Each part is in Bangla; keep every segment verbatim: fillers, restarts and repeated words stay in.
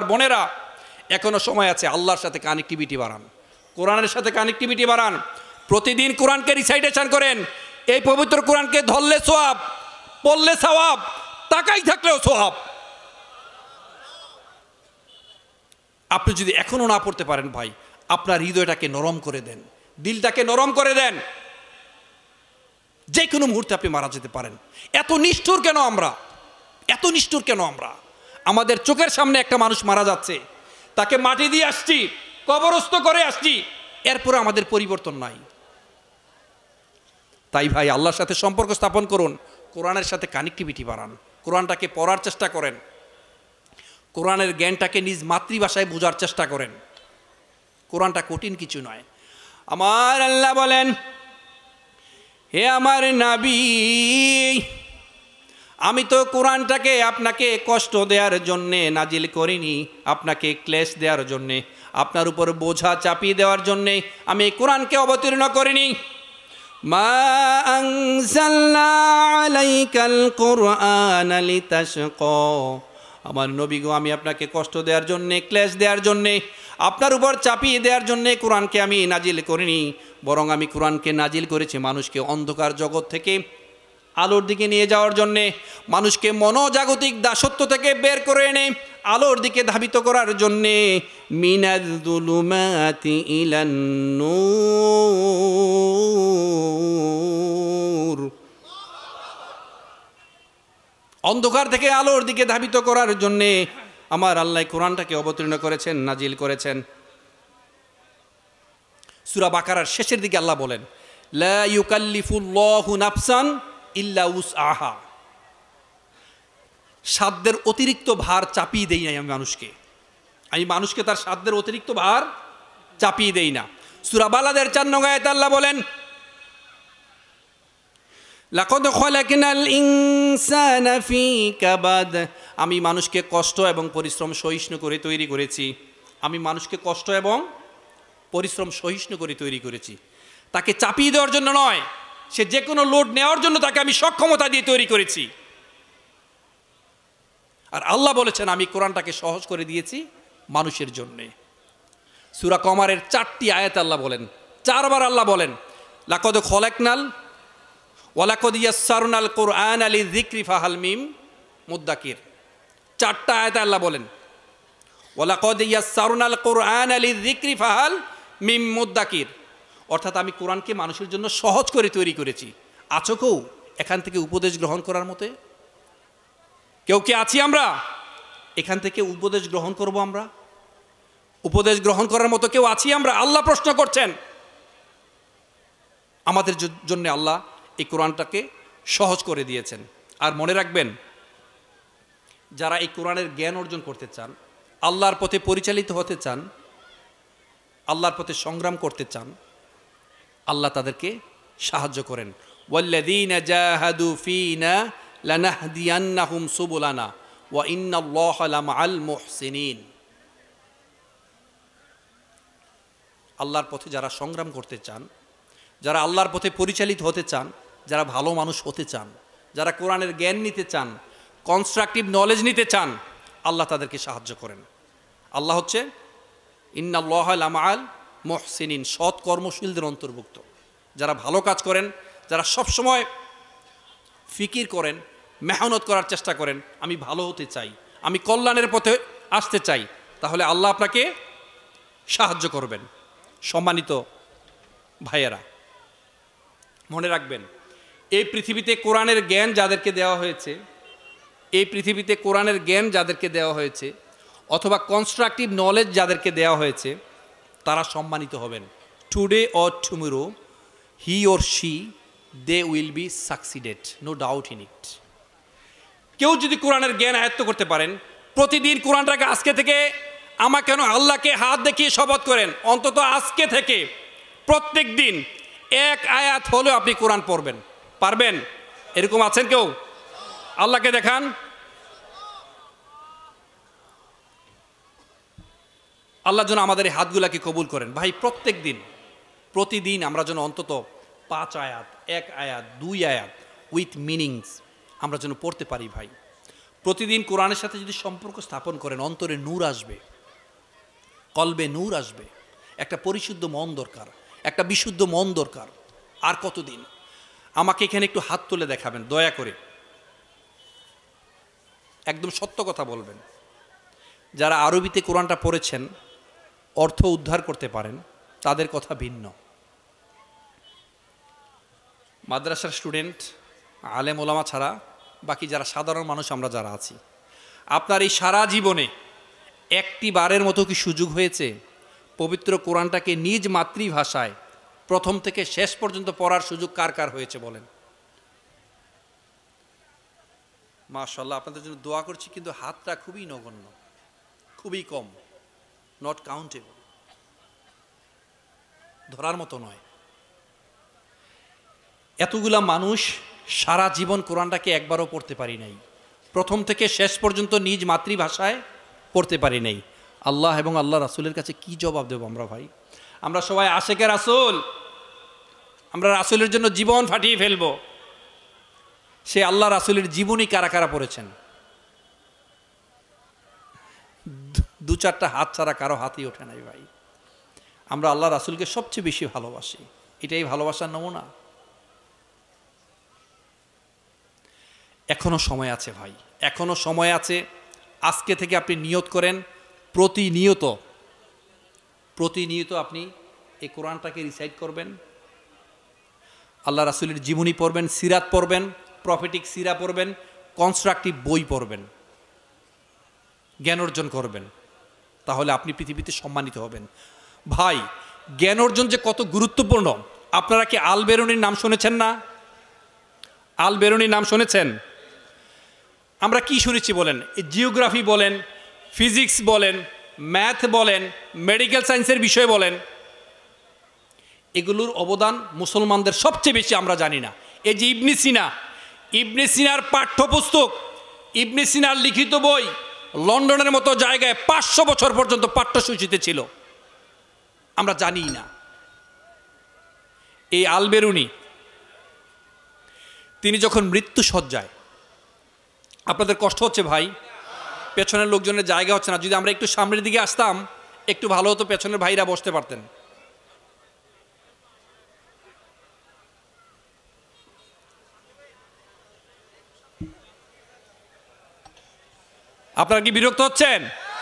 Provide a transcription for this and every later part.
আমার বোনেরা, এখনো সময় আছে, আল্লাহর সাথে কানেক্টিভিটি বাড়ান, কোরআনের সাথে কানেক্টিভিটি বাড়ান। প্রতিদিন কোরআনকে রিসাইটেশন করেন। এই পবিত্র কোরআনকে ধরলে সোয়াব, পড়লে সওয়াব, টাকাই থাকলেও সোয়াব। আপনি যদি এখনো না পড়তে পারেন ভাই, আপনার হৃদয়টাকে নরম করে দেন, দিলটাকে নরম করে দেন। যে কোনো মুহূর্তে আপনি মারা যেতে পারেন। এত নিষ্ঠুর কেন আমরা? এত নিষ্ঠুর কেন আমরা? আমাদের চোখের সামনে একটা মানুষ মারা যাচ্ছে, তাকে মাটি দিয়ে আসছি, কবরস্থ করে আসছি, এরপরে আমাদের পরিবর্তন নাই। তাই ভাই, আল্লাহর সাথে সম্পর্ক স্থাপন করুন, কোরআনের সাথে কানেক্টিভিটি বাড়ান, কোরআনটাকে পড়ার চেষ্টা করেন, কোরআনের জ্ঞানটাকে নিজ মাতৃভাষায় বোঝার চেষ্টা করেন। কোরআনটা কঠিন কিছু নয়। আমার আল্লাহ বলেন, হে আমার নবী, আমি তো কোরআনটাকে আপনাকে কষ্ট দেওয়ার জন্যে নাজিল করিনি, আপনাকে ক্লেশ দেওয়ার জন্যে, আপনার উপর বোঝা চাপিয়ে দেওয়ার জন্যে আমি এই কোরআনকে অবতীর্ণ করিনি। মা আনজালনা আলাইকাল কুরআনা লিতাশকা, আমার নবী গো, আমি আপনাকে কষ্ট দেওয়ার জন্যে, ক্লেশ দেওয়ার জন্যে, আপনার উপর চাপিয়ে দেওয়ার জন্যে কোরআনকে আমি নাজিল করিনি, বরং আমি কোরআনকে নাজিল করেছি মানুষকে অন্ধকার জগৎ থেকে আলোর দিকে নিয়ে যাওয়ার জন্যে, মানুষকে মনোজাগতিক দাসত্ব থেকে বের করে এনে আলোর দিকে ধাবিত করার জন্যে। মিনাজ যুলুমাতি ইলান নূর, অন্ধকার থেকে আলোর দিকে ধাবিত করার জন্যে আমার আল্লাহ কোরআনটাকে অবতীর্ণ করেছেন, নাজিল করেছেন। সূরা বাকারার শেষের দিকে আল্লাহ বলেন, লা ইউকাল্লিফুল্লাহু নাফসান ইল্লা উসআহা, সাধ্যের অতিরিক্ত ভার চাপিয়ে দেই নাই আমি মানুষকে, আমি মানুষকে তার সাধ্যের অতিরিক্ত ভার চাপিয়ে দেই না। সূরা বালাদের চার নং আয়াতে আল্লাহ বলেন, লাকাদ খালাকনাল ইনসানা ফি কাবাদ, আমি মানুষকে কষ্ট এবং পরিশ্রম সহিষ্ণু করে তৈরি করেছি। আমি মানুষকে কষ্ট এবং পরিশ্রম সহিষ্ণু করে তৈরি করেছি, তাকে চাপিয়ে দেওয়ার জন্য নয়, সে যে কোনো লোড নেওয়ার জন্য তাকে আমি সক্ষমতা দিয়ে তৈরি করেছি। আর আল্লাহ বলেছেন, আমি কোরআনটাকে সহজ করে দিয়েছি মানুষের জন্যে। সূরা কমারের চারটি আয়াত আল্লাহ বলেন, চারবার আল্লাহ বলেন, লাকাদ খালাকনাল ওয়ালাকাদ ইয়াসসারনাল কুরআনা লিযিকরি ফাহাল মিন মুদ্দাকির। চারটা আয়াতে আল্লাহ বলেন, ওয়ালাকাদ ইয়াসসারনাল কুরআনা লিযিকরি ফাহাল মিন মুদ্দাকির, অর্থাৎ আমি কোরআনকে মানুষের জন্য সহজ করে তৈরি করেছি। আছো কেউ এখান থেকে উপদেশ গ্রহণ করার মতে? কেউ কি আছি আমরা এখান থেকে উপদেশ গ্রহণ করব? আমরা উপদেশ গ্রহণ করার মতো কেউ আছি আমরা? আল্লাহ প্রশ্ন করছেন। আমাদের জন্য আল্লাহ এই কোরআনটাকে সহজ করে দিয়েছেন। আর মনে রাখবেন, যারা এই কোরআনের জ্ঞান অর্জন করতে চান, আল্লাহর পথে পরিচালিত হতে চান, আল্লাহর পথে সংগ্রাম করতে চান, আল্লাহ তাদেরকে সাহায্য করেন। ওয়াল্লাযীনা জাহাদু ফীনা লানাহদিয়ান্নাহুম সুবুলানা ওয়া ইন্নাল্লাহা লামাআল মুহসিনিন। আল্লাহর পথে যারা সংগ্রাম করতে চান, যারা আল্লাহর পথে পরিচালিত হতে চান, যারা ভালো মানুষ হতে চান, যারা কোরআনের জ্ঞান নিতে চান, কনস্ট্রাকটিভ নলেজ নিতে চান, আল্লাহ তাদেরকে সাহায্য করেন। আল্লাহ হচ্ছে ইন্নাল্লাহা লামাআল মুহসিনিন, সৎ কর্মশীলদের অন্তর্ভুক্ত। যারা ভালো কাজ করেন, যারা সবসময় ফিকির করেন, মেহনত করার চেষ্টা করেন, আমি ভালো হতে চাই, আমি কল্যাণের পথে আসতে চাই, তাহলে আল্লাহ আপনাকে সাহায্য করবেন। সম্মানিত ভাইয়েরা, মনে রাখবেন, এই পৃথিবীতে কোরআনের জ্ঞান যাদেরকে দেওয়া হয়েছে, এই পৃথিবীতে কোরআনের জ্ঞান যাদেরকে দেওয়া হয়েছে, অথবা কনস্ট্রাকটিভ নলেজ যাদেরকে দেওয়া হয়েছে, তারা সম্মানিত হবেন। Today or tomorrow he or she they will be succeeded, no doubt in it. কেউ যদি কোরআনের জ্ঞান আয়ত্ত করতে পারেন, প্রতিদিন কোরআনটাকে আজকে থেকে আমা কেন আল্লাহকে হাত দেখিয়ে শপথ করেন, অন্তত আজকে থেকে প্রত্যেক দিন এক আয়াত হলেও আপনি কোরআন পড়বেন, পারবেন? এরকম আছেন কেউ? আল্লাহকে দেখান। আল্লাহ যেন আমাদের এই হাতগুলাকে কবুল করেন। ভাই, প্রত্যেক দিন প্রতিদিন আমরা যেন অন্তত পাঁচ আয়াত, এক আয়াত, দুই আয়াত উইথ মিনিংস আমরা যেন পড়তে পারি। ভাই, প্রতিদিন কোরআনের সাথে যদি সম্পর্ক স্থাপন করেন, অন্তরে নূর আসবে, কলবে নূর আসবে। একটা পরিশুদ্ধ মন দরকার, একটা বিশুদ্ধ মন দরকার। আর কতদিন? আমাকে এখানে একটু হাত তুলে দেখাবেন দয়া করে, একদম সত্য কথা বলবেন। যারা আরবিতে কোরআনটা পড়েছেন, অর্থ উদ্ধার করতে পারেন, তাদের কথা ভিন্ন। মাদ্রাসার স্টুডেন্ট, আলেম ওলামা ছাড়া বাকি যারা সাধারণ মানুষ আমরা যারা আছি, আপনার এই সারা জীবনে একটি বারের মতো কি সুযোগ হয়েছে পবিত্র কোরআনটাকে নিজ মাতৃভাষায় প্রথম থেকে শেষ পর্যন্ত পড়ার সুযোগ কার কার হয়েছে বলেন? মাশাআল্লাহ, আপনাদের জন্য দোয়া করছি, কিন্তু হাতটা খুবই নগণ্য, খুবই কম, নট কাউন্টেবল, ধরার মতো নয়। এতগুলা মানুষ সারা জীবন কোরআনটাকে একবারও পড়তে পারি নাই, প্রথম থেকে শেষ পর্যন্ত নিজ মাতৃভাষায় পড়তে পারি নাই। আল্লাহ এবং আল্লাহ রাসূলের কাছে কি জবাব দেব আমরা ভাই? আমরা সবাই আশেকে রাসূল, আমরা রাসূলের জন্য জীবন ফাটিয়ে ফেলবো। সে আল্লাহ রাসূলের জীবনী কারা কারা পড়েছেন? দু চারটা হাত ছাড়া কারো হাতই ওঠে নাই ভাই। আমরা আল্লাহ রাসূলকে সবচেয়ে বেশি ভালোবাসি, এটাই ভালোবাসার নমুনা। এখনো সময় আছে ভাই, এখনো সময় আছে। আজকে থেকে আপনি নিয়ত করেন, প্রতিনিয়ত প্রতিনিয়ত আপনি এই কোরআনটাকে রিসাইট করবেন, আল্লাহ রাসূলের জীবনী পড়বেন, সিরাত পড়বেন, প্রফেটিক সিরা পড়বেন, কনস্ট্রাকটিভ বই পড়বেন, জ্ঞান অর্জন করবেন। তাহলে আপনি পৃথিবীতে সম্মানিত হবেন। ভাই, জ্ঞান অর্জন যে কত গুরুত্বপূর্ণ, আপনারা কি আল বেরুনির নাম শুনেছেন না? আল বেরুনির নাম শুনেছেন? আমরা কি শুনেছি বলেন? জিওগ্রাফি বলেন, ফিজিক্স বলেন, ম্যাথ বলেন, মেডিকেল সায়েন্সের বিষয় বলেন, এগুলোর অবদান মুসলমানদের সবচেয়ে বেশি আমরা জানি না। এই যে ইবনে সিনা, ইবনে সিনার পাঠ্যপুস্তক, ইবনে সিনার লিখিত বই লন্ডনের মতো জায়গায় পাঁচশো বছর পর্যন্ত পাঠ্যসূচিতে ছিল, আমরা জানি না। এই আল বেরুনি তিনি যখন মৃত্যু শয্যায়, আপনাদের কষ্ট হচ্ছে ভাই, পেছনের লোকজনের জায়গা হচ্ছে না, যদি আমরা একটু সামনের দিকে আসতাম একটু ভালো হতো, পেছনের ভাইরা বসতে পারতেন। আপনারা কি বিরক্ত হচ্ছেন?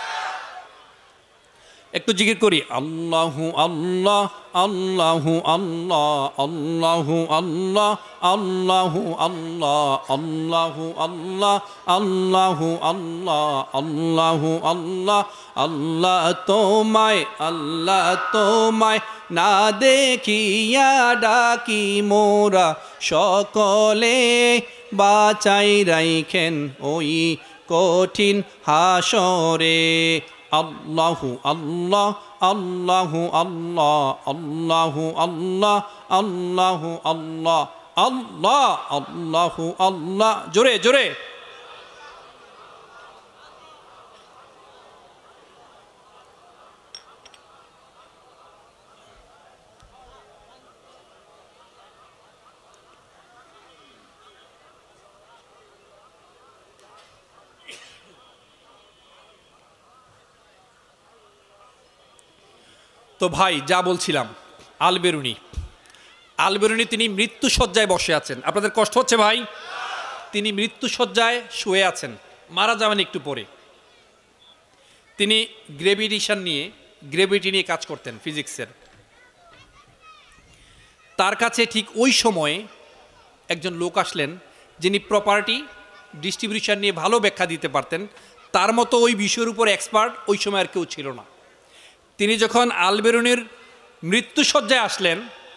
একটু জিকির করি, আল্লাহু আল্লাহ আল্লাহু আল্লাহ আল্লাহু আল্লাহ আল্লাহু আল্লাহ আল্লাহু আল্লাহ আল্লাহু আল্লাহ আল্লাহু আল্লাহ। আল্লাহ তোমায়, আল্লাহ তোমায় না দেখিয়া ডাকি মোরা সকলে, বাঁচাই রাইখেন ওই কঠিন হাসরে। আল্লাহু আল্লাহ আল্লাহু আল্লাহ আল্লাহু আল্লাহ আল্লাহু আল্লাহ আল্লাহ আল্লাহু আল্লাহ। জোরে জোরে। তো ভাই, যা বলছিলাম, আল বেরুনি, আল বেরুনি তিনি মৃত্যুশয্যায় বসে আছেন। আপনাদের কষ্ট হচ্ছে ভাই? তিনি মৃত্যুশয্যায় শুয়ে আছেন, মারা যাবেন একটু পরে। তিনি গ্রেভিটেশন নিয়ে, গ্রেভিটি নিয়ে কাজ করতেন, ফিজিক্সের। তার কাছে ঠিক ওই সময়ে একজন লোক আসলেন যিনি প্রপার্টি ডিস্ট্রিবিউশন নিয়ে ভালো ব্যাখ্যা দিতে পারতেন। তার মতো ওই বিষয়ের উপর এক্সপার্ট ওই সময় আর কেউ ছিল না। তিনি যখন আল বেরুনির মৃত্যুশয্যায় আসলেন,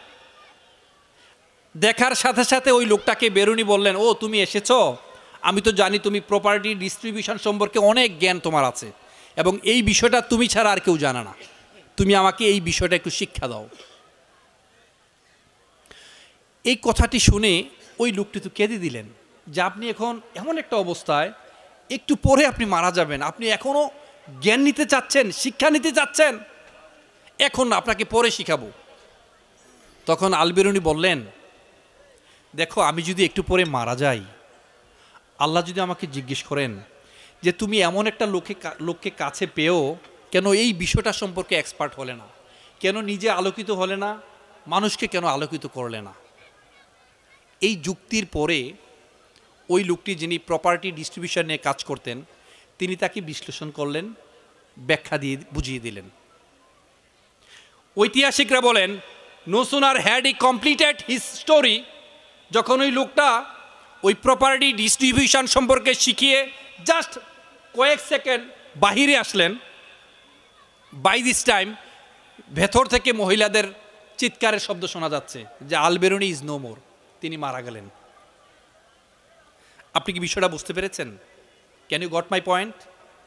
দেখার সাথে সাথে ওই লোকটাকে বেরুনি বললেন, ও তুমি এসেছো, আমি তো জানি তুমি প্রপার্টি ডিস্ট্রিবিউশন সম্পর্কে অনেক জ্ঞান তোমার আছে, এবং এই বিষয়টা তুমি ছাড়া আর কেউ জানে না, তুমি আমাকে এই বিষয়টা একটু শিক্ষা দাও। এই কথাটি শুনে ওই লোকটি তো কেঁদে দিলেন যে আপনি এখন এমন একটা অবস্থায়, একটু পরে আপনি মারা যাবেন, আপনি এখনও জ্ঞান নিতে চাচ্ছেন, শিক্ষা নিতে চাচ্ছেন, এখন আপনাকে পরে শিখাবো। তখন আল বেরুনি বললেন, দেখো আমি যদি একটু পরে মারা যাই, আল্লাহ যদি আমাকে জিজ্ঞেস করেন যে তুমি এমন একটা লোকে লোককে কাছে পেয়েও কেন এই বিষয়টা সম্পর্কে এক্সপার্ট হলে না, কেন নিজে আলোকিত হলে না, মানুষকে কেন আলোকিত করলে না? এই যুক্তির পরে ওই লোকটি যিনি প্রপার্টি ডিস্ট্রিবিউশন নিয়ে কাজ করতেন তিনি তাকে বিশ্লেষণ করলেন, ব্যাখ্যা দিয়ে বুঝিয়ে দিলেন। ঐতিহাসিকরা বলেন no sooner had he completed his story, যখন ওই লোকটা ওই প্রপার্টি ডিস্ট্রিবিউশন সম্পর্কে শিখিয়ে জাস্ট কয়েক সেকেন্ড বাহিরে আসলেন, বাই দিস টাইম ভেতর থেকে মহিলাদের চিৎকারের শব্দ শোনা যাচ্ছে যে আলবেরুনি ইজ নো মোর, তিনি মারা গেলেন। আপনি কি বিষয়টা বুঝতে পেরেছেন? Can you got my point?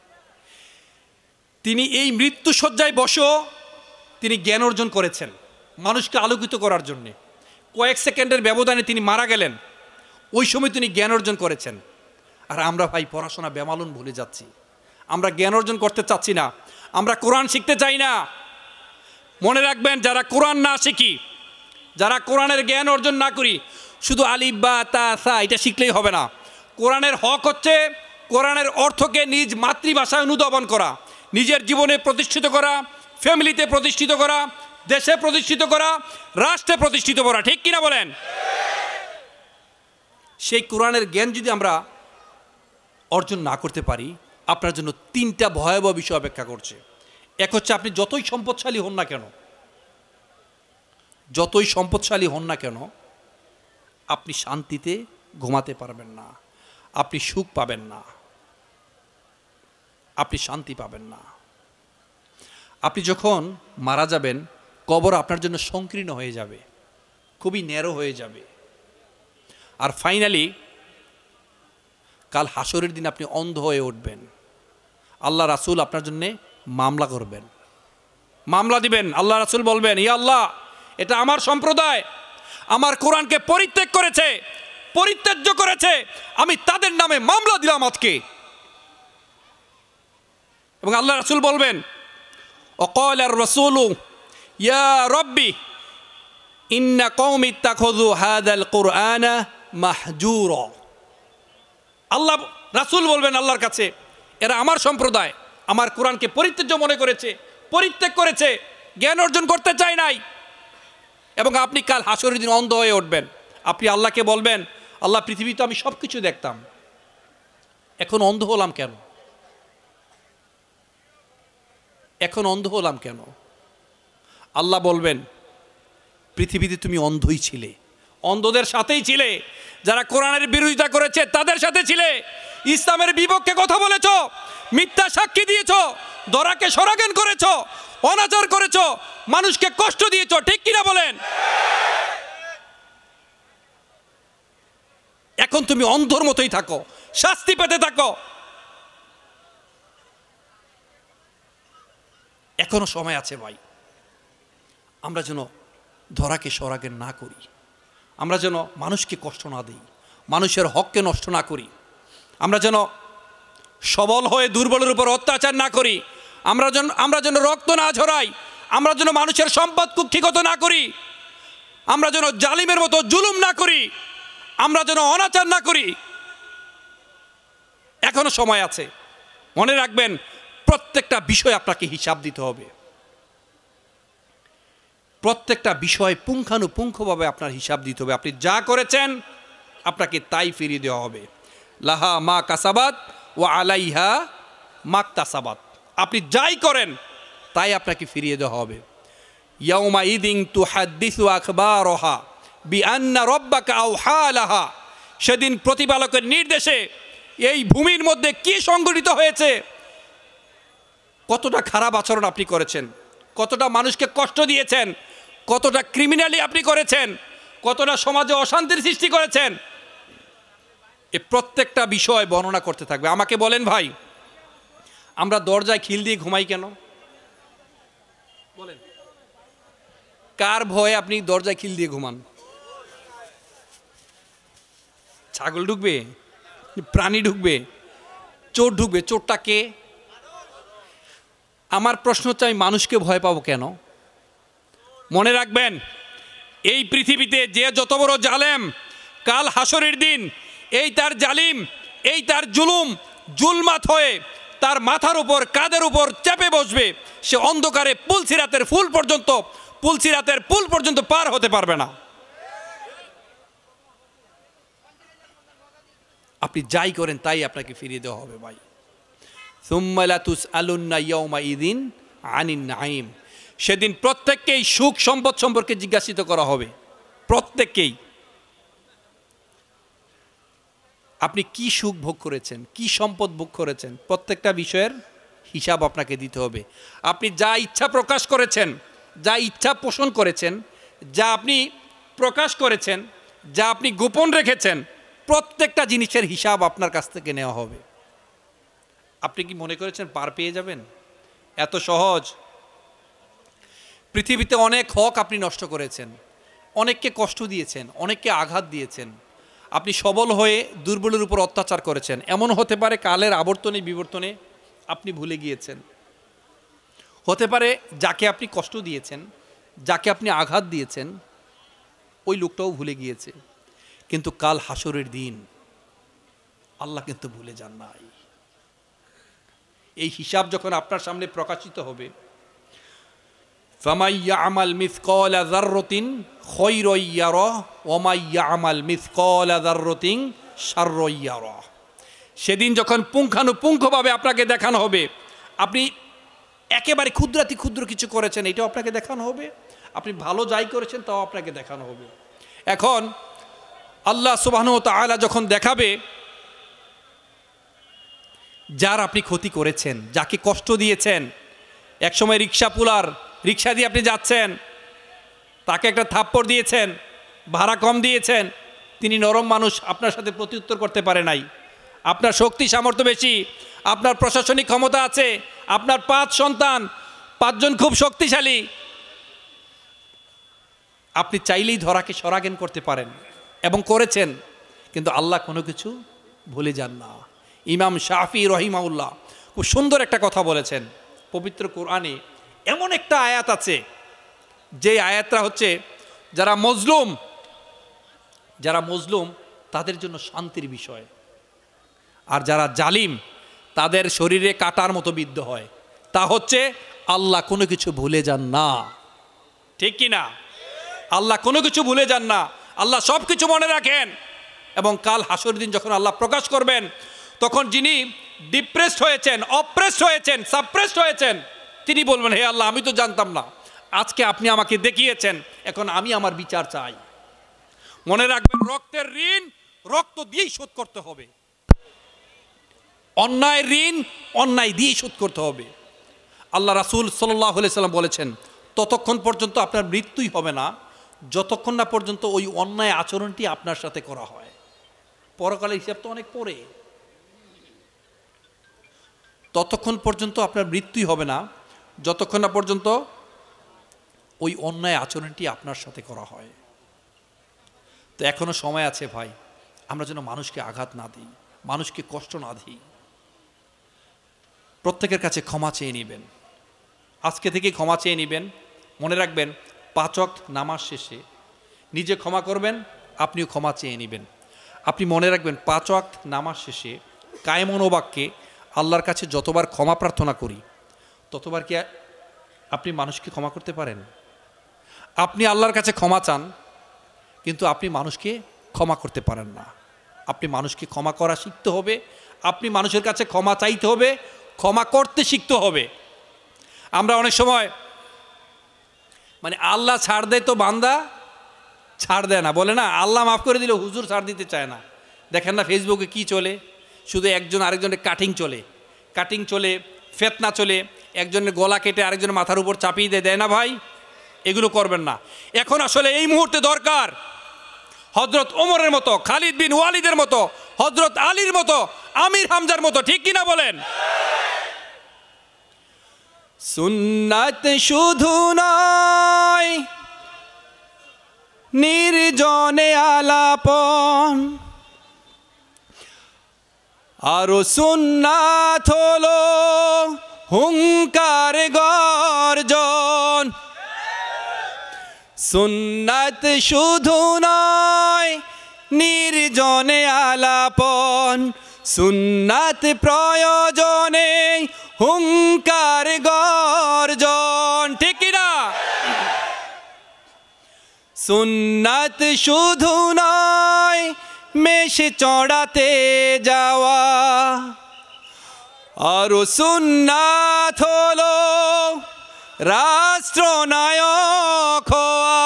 তিনি এই মৃত্যুসজ্জায় বসেও তিনি জ্ঞান অর্জন করেছেন মানুষকে আলোকিত করার জন্যে। কয়েক সেকেন্ডের ব্যবধানে তিনি মারা গেলেন, ওই সময় তিনি জ্ঞান অর্জন করেছেন। আর আমরা ভাই পড়াশোনা বেমালুন ভুলে যাচ্ছি, আমরা জ্ঞান অর্জন করতে চাচ্ছি না, আমরা কোরআন শিখতে চাই না। মনে রাখবেন, যারা কোরআন না শিখি, যারা কোরআনের জ্ঞান অর্জন না করি, শুধু আলিফ বা তা সা এটা শিখলেই হবে না। কোরআনের হক হচ্ছে কোরআনের অর্থকে নিজ মাতৃভাষায় অনুধাবন করা, নিজের জীবনে প্রতিষ্ঠিত করা, ফ্যামিলিতে প্রতিষ্ঠিত করা, দেশে প্রতিষ্ঠিত করা, রাষ্ট্রে প্রতিষ্ঠিত করা। ঠিক কিনা বলেন? সেই কোরআনের জ্ঞান যদি আমরা অর্জন না করতে পারি, আপনার জন্য তিনটা ভয়াবহ বিষয় অপেক্ষা করছে। এক হচ্ছে আপনি যতই সম্পদশালী হন না কেন, যতই সম্পদশালী হন না কেন আপনি শান্তিতে ঘুমাতে পারবেন না, আপনি সুখ পাবেন না, আপনি শান্তি পাবেন না। আপনি যখন মারা যাবেন কবর আপনার জন্য সংকীর্ণ হয়ে যাবে, খুবই ন্যারো হয়ে যাবে। আর ফাইনালি কাল হাসরের দিন আপনি অন্ধ হয়ে উঠবেন। আল্লাহ রাসূল আপনার জন্য মামলা করবেন, মামলা দিবেন। আল্লাহ রাসূল বলবেন, ইয়া আল্লাহ, এটা আমার সম্প্রদায় আমার কোরআনকে পরিত্যাগ করেছে, পরিত্যাজ্য করেছে, আমি তাদের নামে মামলা দিলাম আজকে। এবং আল্লাহ রাসূল বলবেন, ওয়াকাল আর রাসূলু ইয়া রব্বি ইন্না কওমি ইত্তাখাযু হাযাল কুরআনা মাহজুরা। আল্লাহ রাসূল বলবেন আল্লাহর কাছে, এরা আমার সম্প্রদায় আমার কোরআনকে পরিত্যাজ্য মনে করেছে, পরিত্যাগ করেছে, জ্ঞান অর্জন করতে চায় নাই। এবং আপনি কাল হাসরের দিন অন্ধ হয়ে উঠবেন। আপনি আল্লাহকে বলবেন, আল্লাহ, পৃথিবীতে আমি সব কিছু দেখতাম, এখন অন্ধ হলাম কেন? এখন অন্ধ হলাম কেন? আল্লাহ বলবেন, পৃথিবীতে তুমি অন্ধই ছিলে, অন্ধদের সাথেই ছিলে, যারা কোরআনের বিরোধিতা করেছে তাদের সাথে ছিলে, ইসলামের বিপক্ষে কথা বলেছ, মিথ্যা সাক্ষী দিয়েছ, দরাকে সরাগান করেছ, অনাচার করেছ, মানুষকে কষ্ট দিয়েছ। ঠিক কিনা বলেন? এখন তুমি অন্ধর মতোই থাকো, শাস্তি পেতে থাকো। এখনো সময় আছে ভাই, আমরা যেন ধরাকে সরাগান না করি, আমরা যেন মানুষকে কষ্ট না দিই, মানুষের হককে নষ্ট না করি, আমরা যেন সবল হয়ে দুর্বলের উপর অত্যাচার না করি, আমরা যেন আমরা যেন রক্ত না ঝরাই, আমরা যেন মানুষের সম্পদ কুক্ষিগত না করি, আমরা যেন জালিমের মতো জুলুম না করি, আমরা যেন অনাচার না করি। এখনো সময় আছে। মনে রাখবেন, প্রত্যেকটা বিষয় আপনাকে হিসাব দিতে হবে, প্রত্যেকটা বিষয় পুঙ্খানুপুঙ্খভাবে আপনার হিসাব দিতে হবে। আপনি যা করেছেন আপনাকে তাই ফিরিয়ে দেওয়া হবে। লাহা মা কাসাবাত ওয়া আলাইহা মাকতাসাবাত। আপনি যাই করেন তাই আপনাকে ফিরিয়ে দেওয়া হবে। ইয়াউমা ইদিন তুহাদ্দিসু আখবারহা বিআন্না রাব্বাকা আওহা লাহা। সেদিন প্রতিপালকের নির্দেশে এই ভূমির মধ্যে কি সংঘটিত হয়েছে, কতটা খারাপ আচরণ আপনি করেছেন, কতটা মানুষকে কষ্ট দিয়েছেন, কতটা ক্রিমিনালি আপনি করেছেন, কতটা সমাজে অশান্তির সৃষ্টি করেছেন, এ প্রত্যেকটা বিষয় বর্ণনা করতে থাকবে। আমাকে বলেন ভাই, আমরা দরজায় খিল দিয়ে ঘুমাই কেন? বলেন, কার ভয়ে আপনি দরজায় খিল দিয়ে ঘুমান? ছাগল ঢুকবে, প্রাণী ঢুকবে, চোর ঢুকবে? চোরটা কে? আমার প্রশ্ন হচ্ছে, আমি মানুষকে ভয় পাবো কেন? মনে রাখবেন, এই পৃথিবীতে যে যত বড় জালেম, কাল হাসরের দিন এই তার জালিম, এই তার জুলুম জুলমাত হয়ে তার মাথার উপর কাঁধের উপর চেপে বসবে, সে অন্ধকারে পুলসিরাতের ফুল পর্যন্ত পুলসিরাতের পুল পর্যন্ত পার হতে পারবে না। আপনি যাই করেন তাই আপনাকে ফিরিয়ে দেওয়া হবে ভাই। সুম্মা লা তুসআলুন্না ইয়াওমা ইযিন আনিন নাঈম, সেদিন প্রত্যেককেই সুখ সম্পদ সম্পর্কে জিজ্ঞাসিত করা হবে, প্রত্যেককেই। আপনি কি সুখ ভোগ করেছেন, কি সম্পদ ভোগ করেছেন, প্রত্যেকটা বিষয়ের হিসাব আপনাকে দিতে হবে। আপনি যা ইচ্ছা প্রকাশ করেছেন, যা ইচ্ছা পোষণ করেছেন, যা আপনি প্রকাশ করেছেন, যা আপনি গোপন রেখেছেন, প্রত্যেকটা জিনিসের হিসাব আপনার কাছ থেকে নেওয়া হবে। আপনি কি মনে করেছেন পার পেয়ে যাবেন? এত সহজ? পৃথিবীতে অনেক হক আপনি নষ্ট করেছেন, অনেককে কষ্ট দিয়েছেন, অনেককে আঘাত দিয়েছেন। আপনি সবল হয়ে দুর্বলের উপর অত্যাচার করেছেন। এমন হতে পারে কালের আবর্তনে বিবর্তনে আপনি ভুলে গিয়েছেন। হতে পারে যাকে আপনি কষ্ট দিয়েছেন, যাকে আপনি আঘাত দিয়েছেন, ওই লোকটাও ভুলে গিয়েছে। কিন্তু কাল হাসরের দিন আল্লাহ কিন্তু ভুলে যান নাই। এই হিসাব যখন আপনার সামনে প্রকাশিত হবে, ফামান ইয়ামাল মিসকালা যাররাতিন খায়রান ইয়ারা ওয়া মান ইয়ামাল মিসকালা যাররাতিন শাররান ইয়ারা, সেদিন যখন পুঙ্খানুপুঙ্খভাবে আপনাকে দেখানো হবে, আপনি একেবারে ক্ষুদ্রাতি ক্ষুদ্র কিছু করেছেন এটাও আপনাকে দেখানো হবে, আপনি ভালো যাই করেছেন তাও আপনাকে দেখানো হবে। এখন আল্লাহ সুবহানাহু ওয়া তাআলা যখন দেখাবে যার আপনি ক্ষতি করেছেন, যাকে কষ্ট দিয়েছেন, একসময় রিক্সা পুলার রিক্সা দিয়ে আপনি যাচ্ছেন, তাকে একটা থাপ্পড় দিয়েছেন, ভাড়া কম দিয়েছেন, তিনি নরম মানুষ, আপনার সাথে প্রত্যুত্তর করতে পারে নাই। আপনার শক্তি সামর্থ্য বেশি, আপনার প্রশাসনিক ক্ষমতা আছে, আপনার পাঁচ সন্তান, পাঁচজন খুব শক্তিশালী, আপনি চাইলেই ধরাকে সরাজ্ঞান করতে পারেন এবং করেছেন, কিন্তু আল্লাহ কোনো কিছু ভুলে যান না। ইমাম শাফি রহিমাহুল্লাহ খুব সুন্দর একটা কথা বলেছেন। পবিত্র কোরআনে এমন একটা আয়াত আছে, যে আয়াতটা হচ্ছে যারা মজলুম যারা মজলুম তাদের জন্য শান্তির বিষয়, আর যারা জালিম তাদের শরীরে কাটার মতো বিদ্ধ হয়। তা হচ্ছে আল্লাহ কোনো কিছু ভুলে যান না, ঠিক কি না? আল্লাহ কোনো কিছু ভুলে যান না, আল্লাহ সব কিছু মনে রাখেন। এবং কাল হাসরের দিন যখন আল্লাহ প্রকাশ করবেন, তখন যিনি ডিপ্রেসড হয়েছেন, অপ্রেসড হয়েছেন, সাপ্রেসড হয়েছেন, তিনি বলবেন, হে আল্লাহ, আমি তো জানতাম না, আজকে আপনি আমাকে দেখিয়েছেন, এখন আমি আমার বিচার চাই। মনে রাখবেন, রক্তের ঋণ রক্ত দিয়েই শোধ করতে হবে, অন্যায় ঋণ অন্যায় দিয়েই শোধ করতে হবে। আল্লাহ রাসূল সাল্লাল্লাহু আলাইহি সাল্লাম বলেছেন, ততক্ষণ পর্যন্ত আপনার মৃত্যুই হবে না যতক্ষণ না পর্যন্ত ওই অন্যায় আচরণটি আপনার সাথে করা হয়। পরকালের হিসাব তো অনেক পরে। ততক্ষণ পর্যন্ত আপনার মৃত্যুই হবে না যতক্ষণ না পর্যন্ত ওই অন্যায় আচরণটি আপনার সাথে করা হয়। তো এখনো সময় আছে ভাই, আমরা যেন মানুষকে আঘাত না দিই, মানুষকে কষ্ট না দিই। প্রত্যেকের কাছে ক্ষমা চেয়ে নেবেন, আজকে থেকে ক্ষমা চেয়ে নেবেন। মনে রাখবেন, পাঁচ ওয়াক্ত নামাজ শেষে নিজে ক্ষমা করবেন, আপনিও ক্ষমা চেয়ে নেবেন। আপনি মনে রাখবেন, পাঁচ ওয়াক্ত নামাজ শেষে কায়েমন বাক্যে আল্লাহর কাছে যতবার ক্ষমা প্রার্থনা করি, ততবার কি আপনি মানুষকে ক্ষমা করতে পারেন? আপনি আল্লাহর কাছে ক্ষমা চান, কিন্তু আপনি মানুষকে ক্ষমা করতে পারেন না। আপনি মানুষকে ক্ষমা করা শিখতে হবে, আপনি মানুষের কাছে ক্ষমা চাইতে হবে, ক্ষমা করতে শিখতে হবে। আমরা অনেক সময় মানে আল্লাহ ছাড় দেয় তো বান্দা ছাড় দেয় না, বলে না আল্লাহ মাফ করে দিলে হুজুর ছাড় দিতে চায় না। দেখেন না ফেসবুকে কি চলে, শুধু একজন আরেকজনের কাটিং চলে, কাটিং চলে, ফেতনা চলে, একজনের গলা কেটে আরেকজনের মাথার উপর চাপিয়ে দেয়, দেয় না ভাই? এগুলো করবেন না। এখন আসলে এই মুহূর্তে দরকার হযরত ওমরের মতো, খালিদ বিন ওয়ালিদের মতো, হযরত আলীর মতো, আমির হামজার মতো, ঠিক কিনা বলেন? সুন্নাত শুধু নয় নির্জনে আলাপন, আরো সুন্নাত হলো হুঙ্কার গর্জন। সুন্নাত শুধু নয় নির্জনে আলাপন, সুন্নাত প্রয়োজনে হুঙ্কার গর্জন, ঠিক কিনা? সুন্নাত শুধু নয় মেষে চড়াতে যাওয়া, আরো সুন্নাত হলো রাষ্ট্রনায়ক হওয়া।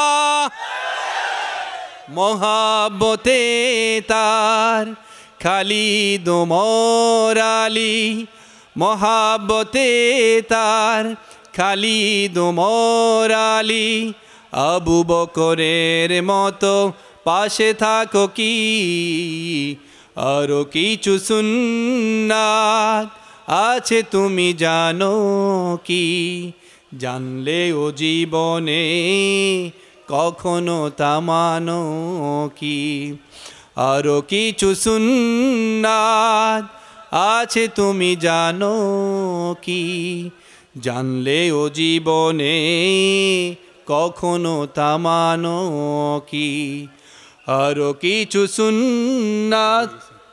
মহাব্বতে তার খালিদ ওমর আলী, মহাব্বতে তার খালিদ ওমর আলী, আবু বকরের মতো পাশে থাকো কি, আরো কিছু সুন্নাত আছে তুমি জানো কি, জানলে ও জীবনে কখনো তা মানো কি, আরো কিছু সুন্নাত আছে তুমি জানো কি, জানলে ও জীবনে কখনো তা মানো কি, আরো কিছু সুন্নাত,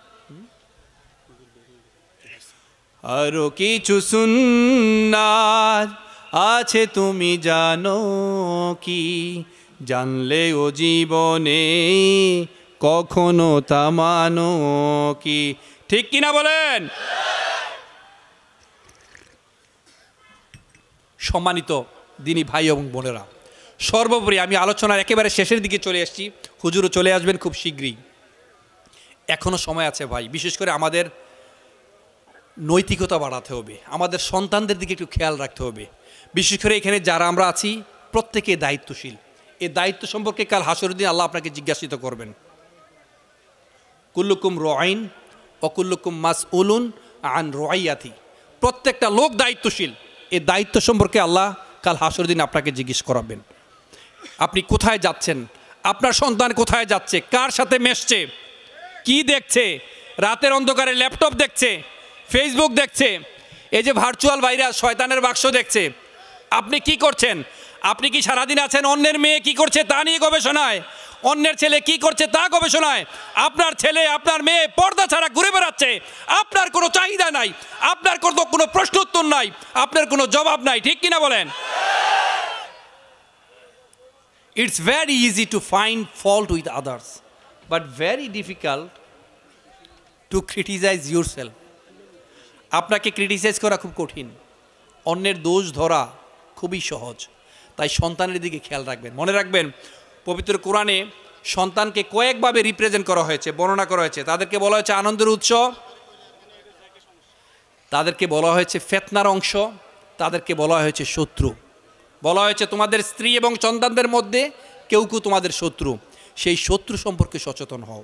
আরো কিছু সুন্নাত আছে তুমি জানো কি, জানলে ও জীবনে কখনো তা মানো কি, ঠিক কিনা বলেন? সম্মানিত দিনী ভাই এবং বোনেরা, সর্বোপরি আমি আলোচনার একেবারে শেষের দিকে চলে এসেছি, হুজুরও চলে আসবেন খুব শীঘ্রই। এখনো সময় আছে ভাই, বিশেষ করে আমাদের নৈতিকতা বাড়াতে হবে, আমাদের সন্তানদের দিকে একটু খেয়াল রাখতে হবে। বিশেষ করে এখানে যারা আমরা আছি প্রত্যেকে দায়িত্বশীল। এই দায়িত্ব সম্পর্কে কাল হাসরের দিন আল্লাহ আপনাকে জিজ্ঞাসিত করবেন। কুল্লুকুম রাইন ওয়া কুল্লুকুম মাসউলুন আন রাইয়াতি, প্রত্যেকটা লোক দায়িত্বশীল। এই দায়িত্ব সম্পর্কে আল্লাহ কাল হাসরের দিন আপনাকে জিজ্ঞেস করাবেন। আপনি কোথায় যাচ্ছেন, আপনার সন্তান কোথায় যাচ্ছে, কার সাথে মেশছে, কি দেখছে, রাতের অন্ধকারে ল্যাপটপ দেখছে, ফেসবুক দেখছে, এই যে ভার্চুয়াল ভাইরাস শয়তানের বাক্স দেখছে, আপনি কি করছেন? আপনি কি সারাদিন আছেন অন্যের মেয়ে কি করছে তা নিয়ে গবেষণায়, অন্যের ছেলে কি করছে তা গবেষণায়? আপনার ছেলে আপনার মেয়ে পর্দা ছাড়া ঘুরে বেড়াচ্ছে, আপনার কোনো চাহিদা নাই, আপনার কোনো কোনো প্রশ্ন উত্তর নাই, আপনার কোনো জবাব নাই, ঠিক কিনা বলেন? It's very easy to find fault with others, but very difficult to criticize yourself. আপনাকে ক্রিটিসাইজ করা খুব কঠিন, অন্যের দোষ ধরা খুবই সহজ। তাই সন্তানের দিকে খেয়াল রাখবেন। মনে রাখবেন, পবিত্র কোরআনে সন্তানকে কয়েকভাবে রিপ্রেজেন্ট করা হয়েছে, বর্ণনা করা হয়েছে। তাদেরকে বলা হয়েছে আনন্দের উৎস, তাদেরকে বলা হয়েছে ফিতনার অংশ, তাদেরকে বলা হয়েছে শত্রু। বলা হয়েছে তোমাদের স্ত্রী এবং সন্তানদের মধ্যে কেউ কেউ তোমাদের শত্রু, সেই শত্রু সম্পর্কে সচেতন হও।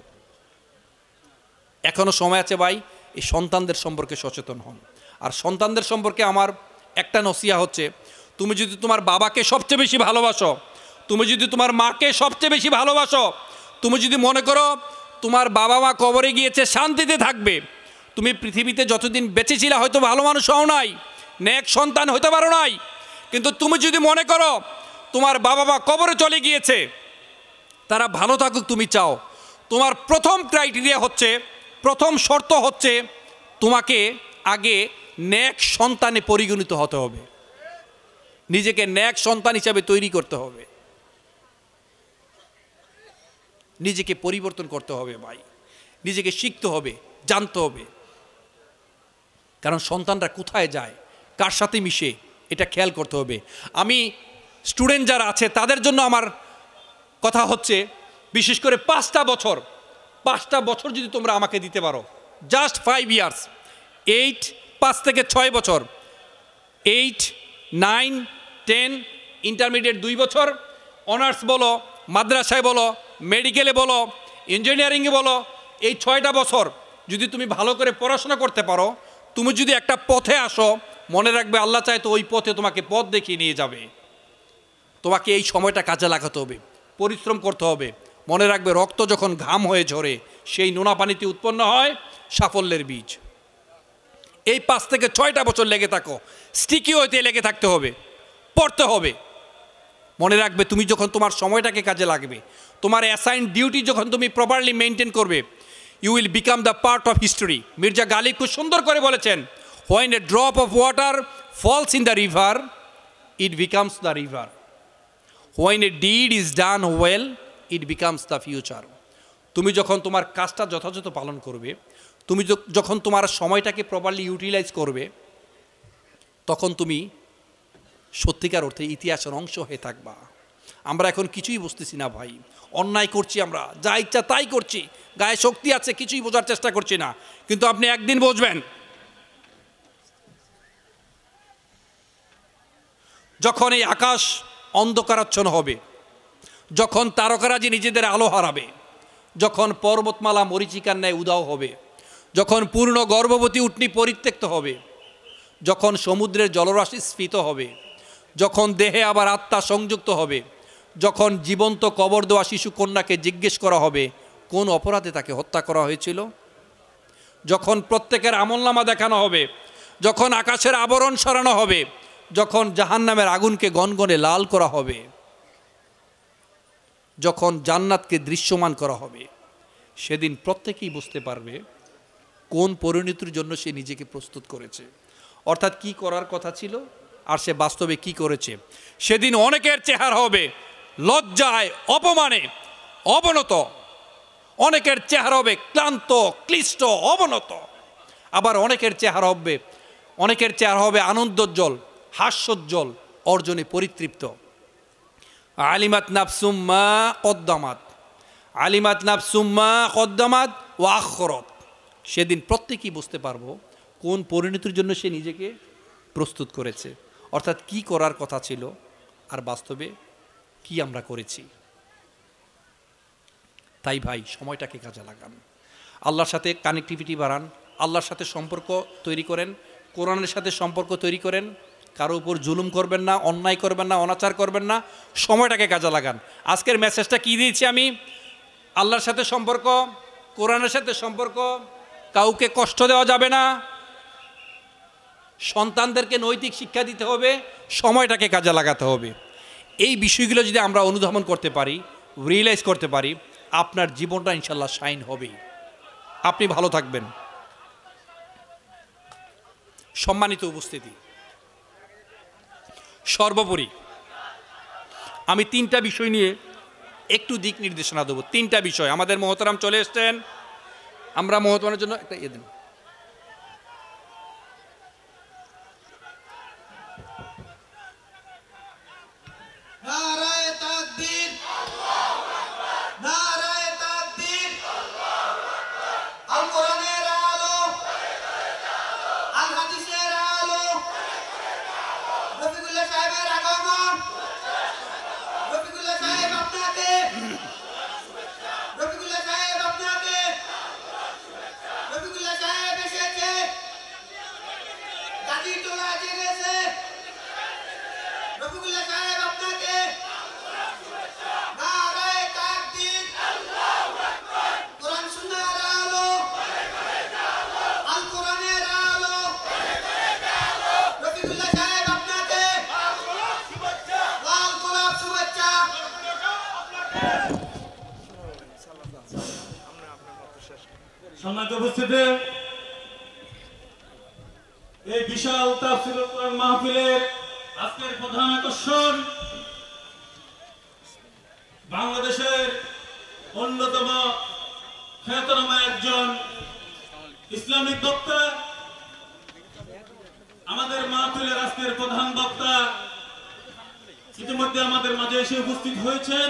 এখনও সময় আছে ভাই, এই সন্তানদের সম্পর্কে সচেতন হন। আর সন্তানদের সম্পর্কে আমার একটা নসিহা হচ্ছে, তুমি যদি তোমার বাবাকে সবচেয়ে বেশি ভালোবাসো, তুমি যদি তোমার মাকে সবচেয়ে বেশি ভালোবাসো, তুমি যদি মনে করো তোমার বাবা মা কবরে গিয়েছে শান্তিতে থাকবে, তুমি পৃথিবীতে যতদিন বেঁচে ছিলে হয়তো ভালো মানুষ হও নাই, নেক সন্তান হতে পারো নাই, কিন্তু তুমি যদি মনে করো তোমার বাবা মা কবরে চলে গিয়েছে, তারা ভালো থাকুক তুমি চাও, তোমার প্রথম ক্রাইটেরিয়া হচ্ছে, প্রথম শর্ত হচ্ছে তোমাকে আগে নেক সন্তানে পরিগণিত হতে হবে, নিজেকে নেক সন্তান হিসাবে তৈরি করতে হবে, নিজেকে পরিবর্তন করতে হবে ভাই, নিজেকে শিখতে হবে, জানতে হবে। কারণ সন্তানরা কোথায় যায়, কার সাথে মিশে, এটা খেয়াল করতে হবে। আমি স্টুডেন্ট যারা আছে তাদের জন্য আমার কথা হচ্ছে, বিশেষ করে পাঁচটা বছর পাঁচটা বছর যদি তোমরা আমাকে দিতে পারো, জাস্ট ফাইভ ইয়ার্স, এইট পাঁচ থেকে ছয় বছর, এইট নাইন টেন, ইন্টারমিডিয়েট দুই বছর, অনার্স বলো, মাদ্রাসায় বলো, মেডিকেলে বলো, ইঞ্জিনিয়ারিংয়ে বলো, এই ছয়টা বছর যদি তুমি ভালো করে পড়াশোনা করতে পারো, তুমি যদি একটা পথে আসো, মনে রাখবে আল্লাহ চায় তো ওই পথে তোমাকে পথ দেখিয়ে নিয়ে যাবে। তোমাকে এই সময়টা কাজে লাগাতে হবে, পরিশ্রম করতে হবে। মনে রাখবে রক্ত যখন ঘাম হয়ে ঝরে, সেই নোনা পানিতে উৎপন্ন হয় সাফল্যের বীজ। এই পাঁচ থেকে ছয়টা বছর লেগে থাকো, স্টিকি হইতে লেগে থাকতে হবে, পড়তে হবে। মনে রাখবে তুমি যখন তোমার সময়টাকে কাজে লাগবে, তোমার অ্যাসাইন ডিউটি যখন তুমি প্রপারলি মেনটেন করবে, you will become the part of history. Mirza Ghalib খুব সুন্দর করে বলেছেন, when a drop of water falls in the river it becomes the river, when a deed is done well it becomes the future. তুমি যখন তোমার কাজটা যথাযথ পালন করবে, তুমি যখন তোমার সময়টাকে প্রপারলি ইউটিলাইজ করবে, তখন তুমি সত্যিকার অর্থে ইতিহাসের অংশ হয়ে থাকবা। আমরা এখন কিছুই বুঝতেছি না ভাই, অন্যায় করছি, আমরা যা ইচ্ছা তাই করছি, গায়ে শক্তি আছে, কিছুই বোঝার চেষ্টা করছি না। কিন্তু আপনি একদিন বুঝবেন, যখন এই আকাশ অন্ধকারাচ্ছন্ন হবে, যখন তারকারাজি নিজেদের আলো হারাবে, যখন পর্বতমালা মরীচিকার ন্যায় উদাও হবে, যখন পূর্ণ গর্ভবতী উটনি পরিত্যক্ত হবে, যখন সমুদ্রের জলরাশি স্ফীত হবে, যখন দেহে আবার আত্মা সংযুক্ত হবে, যখন জীবন্ত কবর দেওয়া শিশু কন্যাকে জিজ্ঞেস করা হবে কোন অপরাধে তাকে হত্যা করা হয়েছিল, যখন প্রত্যেকের আমলনামা দেখানো হবে, যখন আকাশের আবরণ সরানো হবে, যখন জাহান্নামের আগুনকে গনগনে লাল করা হবে, যখন জান্নাতকে দৃশ্যমান করা হবে, সেদিন প্রত্যেকেই বুঝতে পারবে কোন পরিণতির জন্য সে নিজেকে প্রস্তুত করেছে, অর্থাৎ কি করার কথা ছিল আর সে বাস্তবে কি করেছে। সেদিন অনেকের চেহারা হবে লজ্জায়, অপমানে, অবনত, অনেকের চেহারা হবে ক্লান্ত, ক্লিষ্ট, অবনত, আবার অনেকের চেহারা হবে অনেকের চেহারা হবে আনন্দোজ্জ্বল, হাস্যোজ্জ্বল, অর্জনে পরিতৃপ্ত। আলিমাত নাফসুম্মা কদ্দামাত, আলিমাত নাফসুম্মা কদ্দামাত ও আখরত। সেদিন প্রত্যেকেই বুঝতে পারবো কোন পরিণতির জন্য সে নিজেকে প্রস্তুত করেছে, অর্থাৎ কি করার কথা ছিল আর বাস্তবে কি আমরা করেছি। তাই ভাই, সময়টাকে কাজে লাগান, আল্লাহর সাথে কানেক্টিভিটি বাড়ান, আল্লাহর সাথে সম্পর্ক তৈরি করেন, কোরআনের সাথে সম্পর্ক তৈরি করেন, কারো উপর জুলুম করবেন না, অন্যায় করবেন না, অনাচার করবেন না, সময়টাকে কাজে লাগান। আজকের মেসেজটা কি দিয়েছি আমি? আল্লাহর সাথে সম্পর্ক, কোরআনের সাথে সম্পর্ক, কাউকে কষ্ট দেওয়া যাবে না, সন্তানদেরকে নৈতিক শিক্ষা দিতে হবে, সময়টাকে কাজে লাগাতে হবে। এই বিষয়গুলো যদি আমরা অনুধাবন করতে পারি, রিয়েলাইজ করতে পারি, আপনার জীবনটা ইনশাল্লাহ শাইন হবে, আপনি ভালো থাকবেন। সম্মানিত উপস্থিতি, সর্বোপরি আমি তিনটা বিষয় নিয়ে একটু দিক নির্দেশনা দেবো। তিনটা বিষয়। আমাদের মহতারাম চলে এসছেন, আমরা মহতারামের জন্য একটা ইয়ে দেন। নারায়ে তাকবীর, নারায়ে তাকবীর, আল কোরআনের আলো, আল হাদিসের আলো, রফিকুল্লাহ সাহেবের আগমন, রফিকুল্লাহ সাহেব আপনাকে, রফিকুল্লাহ সাহেব আপনাকে, রফিকুল্লাহ সাহেব এসেছে, গাজী তোলা জেগেছে, রফিকুল্লাহ সাহেব আপনাকে। নারায়ে তাকবীর, আল্লাহু আকবার, কোরআন সুন্নাহর আলো, আল কোরআনের আলো, রফিকুল্লাহ সাহেব আপনাকে, লাল গোলাপ শুভেচ্ছা। সম্মানিত উপস্থিতি, এই বিশাল তাফসীরুল কোরআন মাহফিলের আজকের প্রধান আকর্ষণ বাংলাদেশের অন্যতম খ্যাতনামা একজন ইসলামিক বক্তা, আমাদের মাহফিলের আজকের প্রধান বক্তা ইতিমধ্যে আমাদের মাঝে এসে উপস্থিত হয়েছেন।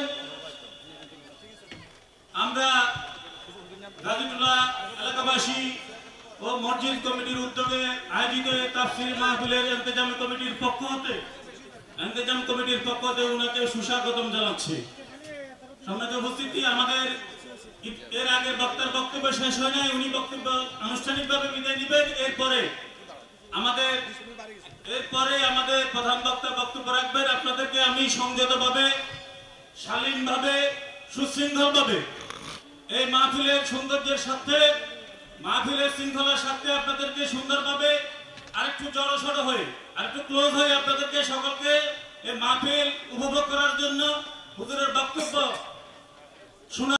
আমরা গাজীপুরা এলাকাবাসী ও মসজিদ কমিটির উদ্যোগে আয়োজিত তাফসীর মাহফিলের ইন্তেজাম কমিটির পক্ষ হতে ইন্তেজাম কমিটির পক্ষ হতে ওনাকে সুস্বাগতম জানাচ্ছি। সম্মানিত উপস্থিতি, আমাদের এর আগে বক্তার বক্তব্য শেষ হয় নাই, উনি বক্তব্য আনুষ্ঠানিকভাবে বিদায় নেবেন। এরপরে আমাদের এরপরে আমাদের প্রধান বক্তা বক্তব্য রাখবেন। আপনাদেরকে আমি সংযতভাবে, শালীনভাবে, সুশৃঙ্খলভাবে এই মাহফিলের সৌন্দর্যের সাথে, মাহফিলের শৃঙ্খলার সাথে আপনাদেরকে সুন্দরভাবে আরেকটু জড়সড় হয়ে, আরেকটু ক্লোজ হয়ে আপনাদেরকে সকলকে এই মাহফিল উপভোগ করার জন্য হুজুরের বক্তব্য শোনা